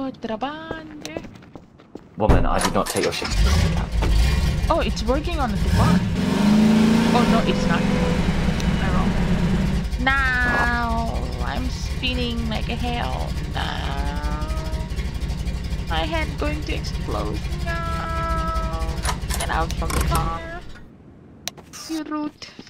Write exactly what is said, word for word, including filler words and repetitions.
trabande. Woman, I did not take your shift. Oh, it's working on the one. Oh no, it's not. I'm wrong. Now I'm spinning like a hell. Now my head going to explode. No. Get out from the car. You root.